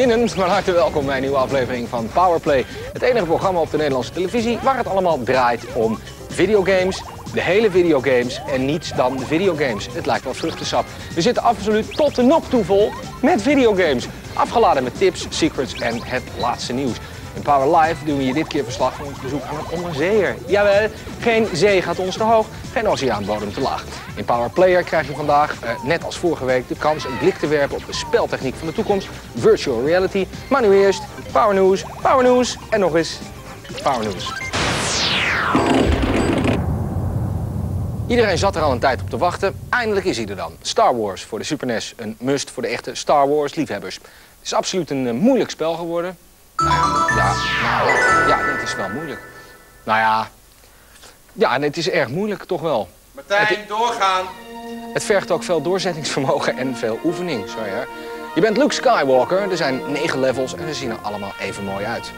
vrienden, van harte welkom bij een nieuwe aflevering van Powerplay. Het enige programma op de Nederlandse televisie waar het allemaal draait om videogames, de hele videogames en niets dan de videogames. Het lijkt wel vruchtensap. We zitten absoluut tot de nok toe vol met videogames. Afgeladen met tips, secrets en het laatste nieuws. In Power Live doen we je dit keer verslag van ons bezoek aan een onderzeeër. Jawel, geen zee gaat ons te hoog, geen oceaanbodem te laag. In Power Player krijg je vandaag, net als vorige week, de kans een blik te werpen op de speltechniek van de toekomst, virtual reality. Maar nu eerst Power News en nog eens Power News. Iedereen zat er al een tijd op te wachten. Eindelijk is hij er dan. Star Wars voor de Super NES. Een must voor de echte Star Wars liefhebbers. Het is absoluut een moeilijk spel geworden. Ja, het is wel moeilijk. Het is erg moeilijk, toch wel. Martijn, doorgaan. Het vergt ook veel doorzettingsvermogen en veel oefening, sorry hè. Je bent Luke Skywalker, er zijn 9 levels en ze zien er allemaal even mooi uit.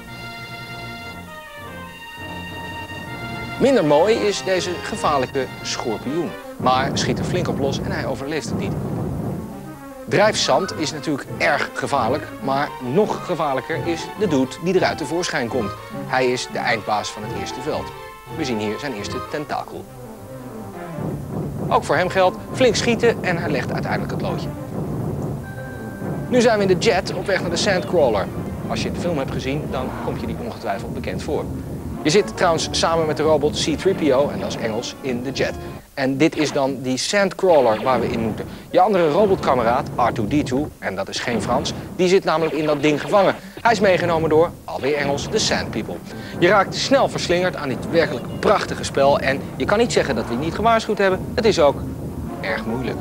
Minder mooi is deze gevaarlijke schorpioen. Maar schiet er flink op los en hij overleeft het niet. Drijfzand is natuurlijk erg gevaarlijk, maar nog gevaarlijker is de dude die eruit tevoorschijn komt. Hij is de eindbaas van het eerste veld. We zien hier zijn eerste tentakel. Ook voor hem geldt flink schieten en hij legt uiteindelijk het loodje. Nu zijn we in de jet op weg naar de Sandcrawler. Als je de film hebt gezien, dan komt je die ongetwijfeld bekend voor. Je zit trouwens samen met de robot C-3PO, en dat is Engels, in de jet. En dit is dan die Sandcrawler waar we in moeten. Je andere robotkameraad, R2-D2, en dat is geen Frans, die zit namelijk in dat ding gevangen. Hij is meegenomen door, alweer Engels, de Sand People. Je raakt snel verslingerd aan dit werkelijk prachtige spel en je kan niet zeggen dat we je niet gewaarschuwd hebben. Het is ook erg moeilijk.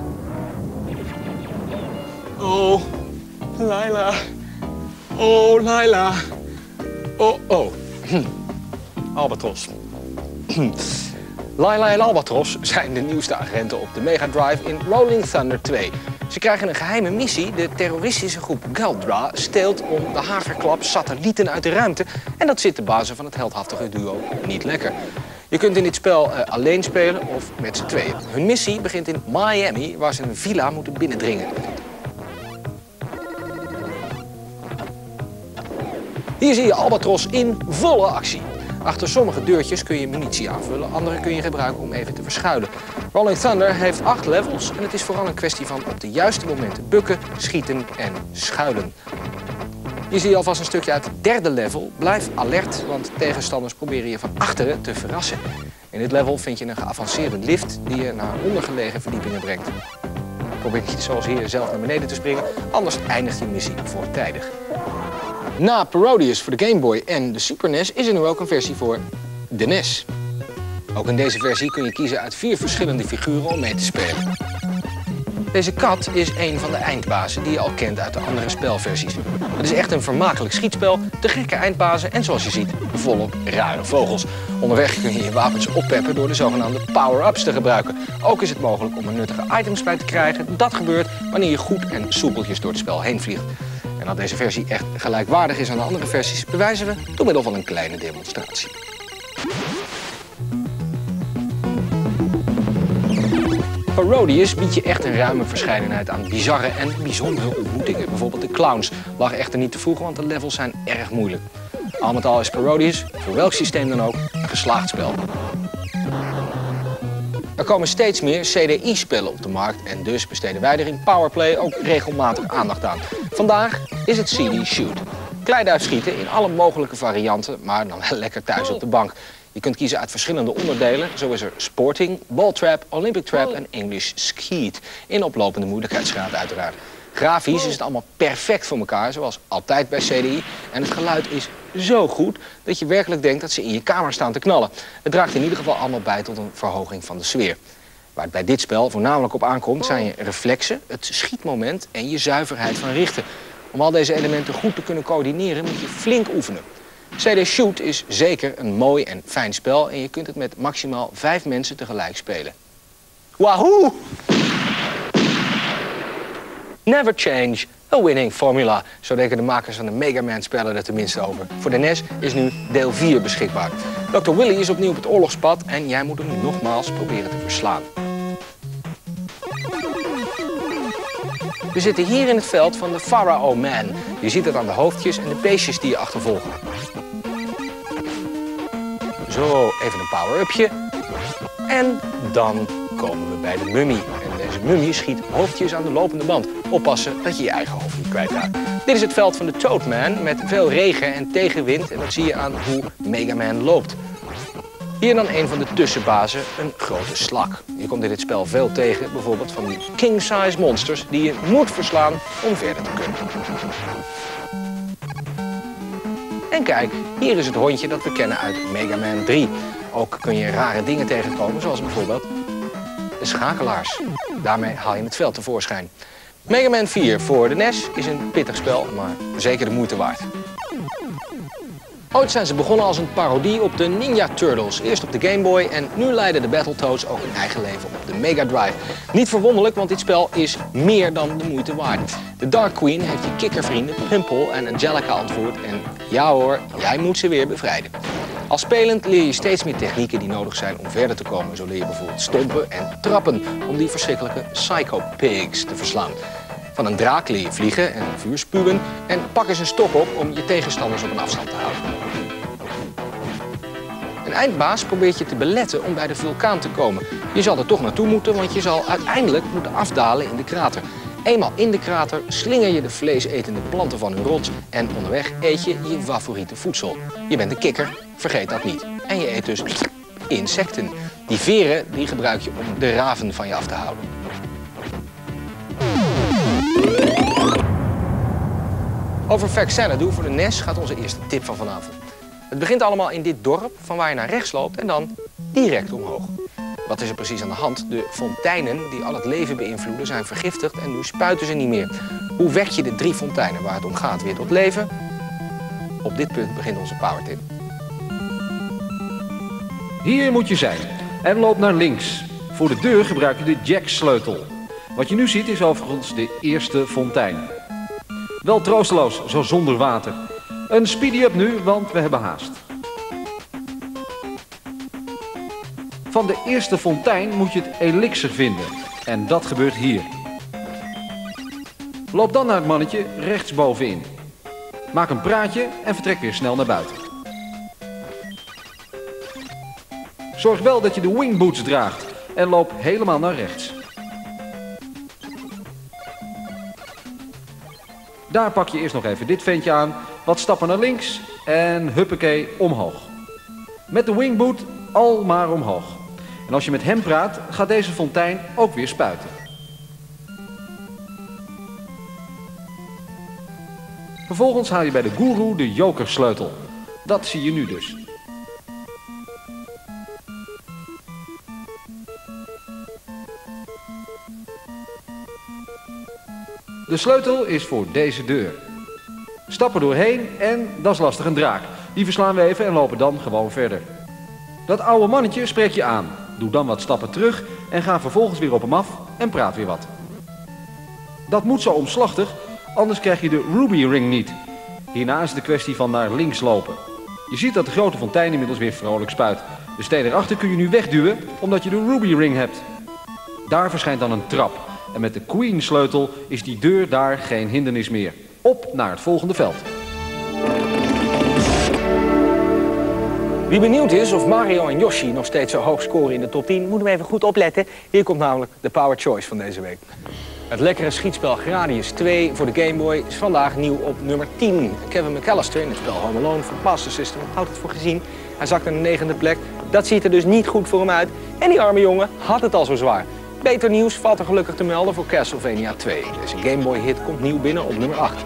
Oh, Laila. Oh, Laila. Oh. Albatros. Laila en Albatros zijn de nieuwste agenten op de Mega Drive in Rolling Thunder 2. Ze krijgen een geheime missie. De terroristische groep Galdra steelt om de haverklap satellieten uit de ruimte. En dat zit de bazen van het heldhaftige duo niet lekker. Je kunt in dit spel alleen spelen of met z'n tweeën. Hun missie begint in Miami, waar ze een villa moeten binnendringen. Hier zie je Albatros in volle actie. Achter sommige deurtjes kun je munitie aanvullen, andere kun je gebruiken om even te verschuilen. Rolling Thunder heeft 8 levels en het is vooral een kwestie van op de juiste momenten bukken, schieten en schuilen. Hier zie je alvast een stukje uit het 3e level. Blijf alert, want tegenstanders proberen je van achteren te verrassen. In dit level vind je een geavanceerde lift die je naar ondergelegen verdiepingen brengt. Probeer niet zoals hier zelf naar beneden te springen, anders eindigt je missie voortijdig. Na Parodius voor de Game Boy en de Super NES is er nu ook een versie voor de NES. Ook in deze versie kun je kiezen uit 4 verschillende figuren om mee te spelen. Deze kat is een van de eindbazen die je al kent uit de andere spelversies. Het is echt een vermakelijk schietspel, te gekke eindbazen en zoals je ziet volop rare vogels. Onderweg kun je je wapens oppeppen door de zogenaamde power-ups te gebruiken. Ook is het mogelijk om er nuttige items bij te krijgen. Dat gebeurt wanneer je goed en soepeltjes door het spel heen vliegt. En dat deze versie echt gelijkwaardig is aan de andere versies, bewijzen we door middel van een kleine demonstratie. Parodius biedt je echt een ruime verscheidenheid aan bizarre en bijzondere ontmoetingen. Bijvoorbeeld de clowns lag echter niet te vroegen, want de levels zijn erg moeilijk. Al met al is Parodius, voor welk systeem dan ook, een geslaagd spel. Er komen steeds meer CDI-spellen op de markt en dus besteden wij er in Powerplay ook regelmatig aandacht aan. Vandaag is het CD Shoot. Kleiduif schieten in alle mogelijke varianten, maar dan wel lekker thuis op de bank. Je kunt kiezen uit verschillende onderdelen. Zo is er Sporting, Ball Trap, Olympic Trap en English Skeet. In oplopende moeilijkheidsgraad uiteraard. Grafisch is het allemaal perfect voor elkaar, zoals altijd bij CDI. En het geluid is zo goed dat je werkelijk denkt dat ze in je kamer staan te knallen. Het draagt in ieder geval allemaal bij tot een verhoging van de sfeer. Waar het bij dit spel voornamelijk op aankomt zijn je reflexen, het schietmoment en je zuiverheid van richten. Om al deze elementen goed te kunnen coördineren moet je flink oefenen. CD Shoot is zeker een mooi en fijn spel en je kunt het met maximaal 5 mensen tegelijk spelen. Wahoo! Never change a winning formula. Zo denken de makers van de Mega Man-spellen er tenminste over. Voor de NES is nu deel 4 beschikbaar. Dr. Willy is opnieuw op het oorlogspad en jij moet hem nu nogmaals proberen te verslaan. We zitten hier in het veld van de Pharaoh Man. Je ziet het aan de hoofdjes en de beestjes die je achtervolgen. Zo, even een power-upje. En dan komen we bij de mummie. En deze mummie schiet hoofdjes aan de lopende band. Oppassen dat je je eigen hoofd niet kwijtraakt. Dit is het veld van de Toadman met veel regen en tegenwind. En dat zie je aan hoe Mega Man loopt. Hier dan een van de tussenbazen, een grote slak. Je komt in dit spel veel tegen, bijvoorbeeld van die king-size monsters die je moet verslaan om verder te kunnen. En kijk, hier is het hondje dat we kennen uit Mega Man 3. Ook kun je rare dingen tegenkomen, zoals bijvoorbeeld de schakelaars. Daarmee haal je het veld tevoorschijn. Mega Man 4 voor de NES is een pittig spel, maar zeker de moeite waard. Ooit zijn ze begonnen als een parodie op de Ninja Turtles. Eerst op de Game Boy en nu leiden de Battletoads ook hun eigen leven op de Mega Drive. Niet verwonderlijk, want dit spel is meer dan de moeite waard. De Dark Queen heeft je kikkervrienden Pimple en Angelica ontvoerd en ja hoor, jij moet ze weer bevrijden. Als spelend leer je steeds meer technieken die nodig zijn om verder te komen. Zo leer je bijvoorbeeld stompen en trappen om die verschrikkelijke Psycho Pigs te verslaan. Van een draak leer je vliegen en vuur spuwen en pak eens een stok op om je tegenstanders op een afstand te houden. Een eindbaas probeert je te beletten om bij de vulkaan te komen. Je zal er toch naartoe moeten, want je zal uiteindelijk moeten afdalen in de krater. Eenmaal in de krater slinger je de vleesetende planten van hun rots en onderweg eet je je favoriete voedsel. Je bent een kikker, vergeet dat niet. En je eet dus insecten. Die veren die gebruik je om de raven van je af te houden. Over Vexanadu voor de NES gaat onze eerste tip van vanavond. Het begint allemaal in dit dorp, van waar je naar rechts loopt en dan direct omhoog. Wat is er precies aan de hand? De fonteinen die al het leven beïnvloeden zijn vergiftigd en nu spuiten ze niet meer. Hoe wek je de 3 fonteinen waar het om gaat weer tot leven? Op dit punt begint onze powertip. Hier moet je zijn en loop naar links. Voor de deur gebruik je de jacksleutel. Wat je nu ziet is overigens de eerste fontein. Wel troosteloos, zo zonder water. Een speedy-up nu, want we hebben haast. Van de eerste fontein moet je het elixir vinden. En dat gebeurt hier. Loop dan naar het mannetje rechtsbovenin. Maak een praatje en vertrek weer snel naar buiten. Zorg wel dat je de wingboots draagt en loop helemaal naar rechts. Daar pak je eerst nog even dit ventje aan, wat stappen naar links en huppakee omhoog. Met de wingboot al maar omhoog. En als je met hem praat, gaat deze fontein ook weer spuiten. Vervolgens haal je bij de goeroe de jokersleutel. Dat zie je nu dus. De sleutel is voor deze deur. Stap er doorheen en dat is lastig, een draak. Die verslaan we even en lopen dan gewoon verder. Dat oude mannetje spreek je aan. Doe dan wat stappen terug en ga vervolgens weer op hem af en praat weer wat. Dat moet zo omslachtig, anders krijg je de Ruby Ring niet. Hierna is het de kwestie van naar links lopen. Je ziet dat de grote fontein inmiddels weer vrolijk spuit. De steen erachter kun je nu wegduwen omdat je de Ruby Ring hebt. Daar verschijnt dan een trap. En met de Queen sleutel is die deur daar geen hindernis meer. Op naar het volgende veld. Wie benieuwd is of Mario en Yoshi nog steeds zo hoog scoren in de top 10, moeten we even goed opletten. Hier komt namelijk de Power Choice van deze week. Het lekkere schietspel Gradius 2 voor de Game Boy is vandaag nieuw op nummer 10. Kevin McAllister in het spel Home Alone voor Master System houdt het voor gezien. Hij zakt naar de 9e plek. Dat ziet er dus niet goed voor hem uit. En die arme jongen had het al zo zwaar. Beter nieuws valt er gelukkig te melden voor Castlevania 2. Deze Game Boy hit komt nieuw binnen op nummer 8.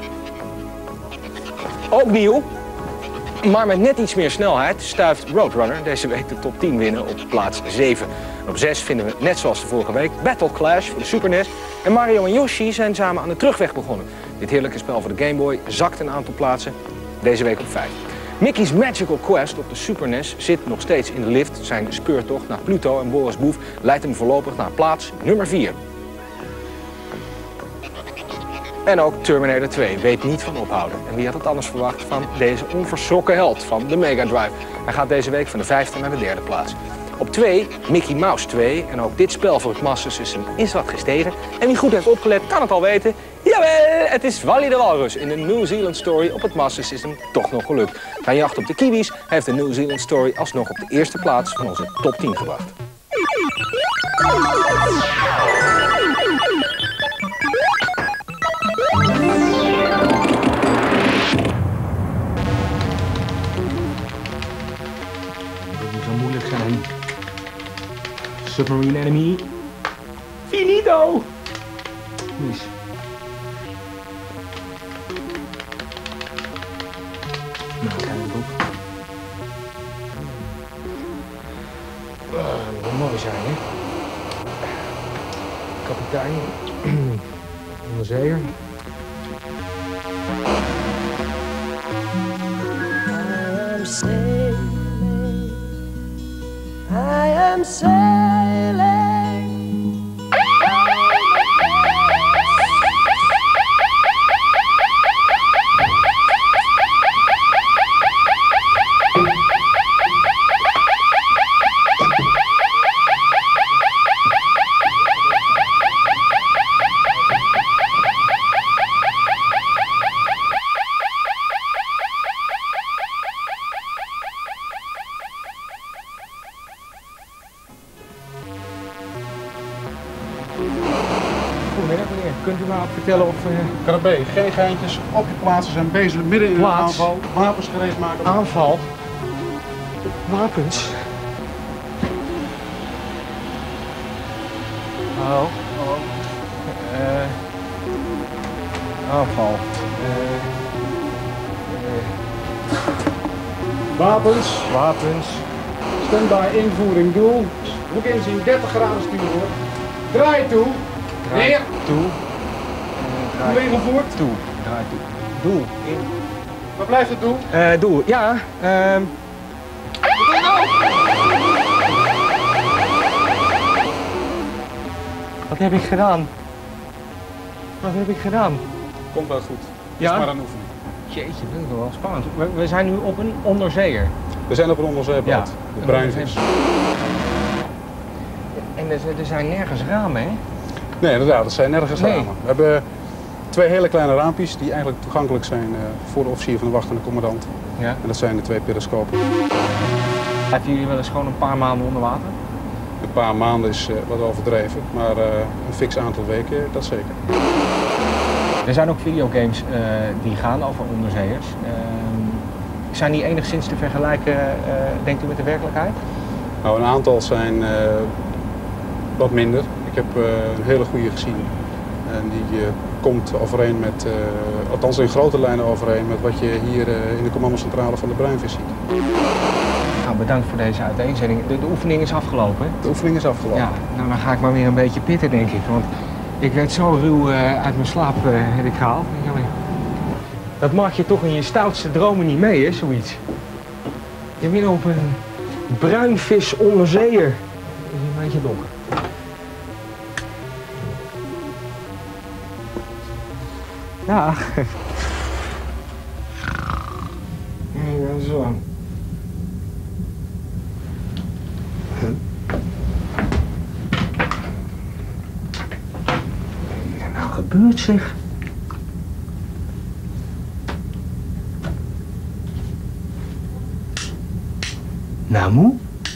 Ook nieuw, maar met net iets meer snelheid, stuift Roadrunner deze week de top 10 winnen op plaats 7. En op 6 vinden we, net zoals de vorige week, Battle Clash voor de Super NES. En Mario en Yoshi zijn samen aan de terugweg begonnen. Dit heerlijke spel voor de Game Boy zakt een aantal plaatsen, deze week op 5. Mickey's Magical Quest op de Super NES zit nog steeds in de lift. Zijn speurtocht naar Pluto en Boris Boef leidt hem voorlopig naar plaats nummer 4. En ook Terminator 2 weet niet van ophouden. En wie had het anders verwacht van deze onverschrokken held van de Mega Drive. Hij gaat deze week van de 5e naar de 3e plaats. Op 2 Mickey Mouse 2 en ook dit spel voor het Master System is wat gestegen. En wie goed heeft opgelet kan het al weten. Jawel, het is Wally de Walrus in de New Zealand Story op het Master System toch nog gelukt. Zijn jacht op de kiwis heeft de New Zealand Story alsnog op de eerste plaats van onze top 10 gebracht. Dat moet zo moeilijk zijn. Submarine enemy. Finito! Mis. Nou, kijk het op. Dat moet mooi zijn, hè? Kapitein. Onderzeeër. I am sailing. Goedemiddag meneer, kunt u mij ook vertellen of... Karabé, geen geintjes, op je plaatsen, zijn bezig midden in een Plaats. aanval. Wapens gereed maken. Aanval. Wapens. Oh. Aanval. Wapens, Wapens. stand-by, invoering, doel. Moet inzien, 30 graden sturen hoor. Draai toe. Neer. Toe. Doel ingevoerd. Toe. Draai toe. Doel. In. Waar blijft het doel? Doel. Ja. Wat heb ik gedaan? Wat heb ik gedaan? Komt wel goed. Ja? Is maar een oefening. Jeetje, dat is wel spannend. We zijn nu op een onderzeeër. We zijn op een onderzeeboot. Ja. De bruinvis. En er zijn nergens ramen, hè? Nee, inderdaad, dat zijn nergens Nee. ramen. We hebben 2 hele kleine raampjes die eigenlijk toegankelijk zijn voor de officier van de wacht en de commandant. Ja. En dat zijn de 2 periscopen. Hebben jullie wel eens gewoon een paar maanden onder water? Een paar maanden is wat overdreven, maar een fix aantal weken, dat zeker. Er zijn ook videogames die gaan over onderzeeërs. Zijn die enigszins te vergelijken, denkt u, met de werkelijkheid? Nou, een aantal zijn wat minder. Ik heb een hele goede gezien. En die komt overeen met, althans in grote lijnen overeen met wat je hier in de commandocentrale van de Bruinvis ziet. Nou, bedankt voor deze uiteenzetting. De oefening is afgelopen. De oefening is afgelopen. Ja, nou dan ga ik maar weer een beetje pitten, denk ik. Want ik werd zo ruw uit mijn slaap heb ik gehaald. Dat maak je toch in je stoutste dromen niet mee, hè, zoiets. Je bent op een bruinvis onderzeeër. Het is een beetje donker. Ja. Ja, zo. Wat is er nou gebeurd, zeg? Nou, moe?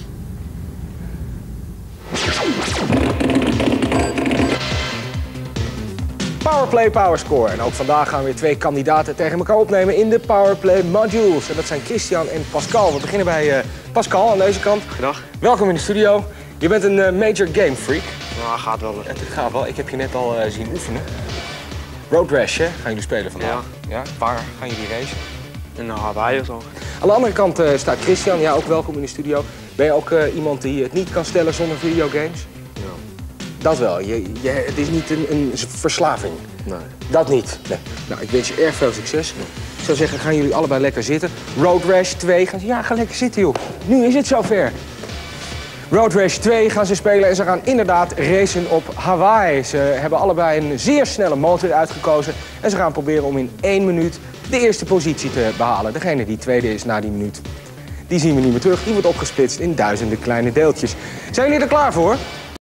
Powerplay Powerscore. En ook vandaag gaan weer 2 kandidaten tegen elkaar opnemen in de Powerplay Modules. En dat zijn Christian en Pascal. We beginnen bij Pascal aan deze kant. Goedendag. Welkom in de studio. Je bent een major game freak. Nou, gaat wel. Het gaat wel. Ik heb je net al zien oefenen. Road Rash, hè? Gaan jullie spelen vandaag? Ja. Waar gaan jullie racen? In Hawaii of zo. Aan de andere kant staat Christian. Ja, ook welkom in de studio. Ben je ook iemand die het niet kan stellen zonder videogames? Ja. Dat wel. Het is niet een verslaving. Nee. Dat niet. Nee. Nou, ik wens je erg veel succes. Ik zou zeggen, gaan jullie allebei lekker zitten. Road Rash 2. Ga lekker zitten, joh. Nu is het zover. Road Rash 2 gaan ze spelen en ze gaan inderdaad racen op Hawaii. Ze hebben allebei een zeer snelle motor uitgekozen. En ze gaan proberen om in 1 minuut de eerste positie te behalen. Degene die tweede is na die minuut, die zien we niet meer terug. Die wordt opgesplitst in duizenden kleine deeltjes. Zijn jullie er klaar voor?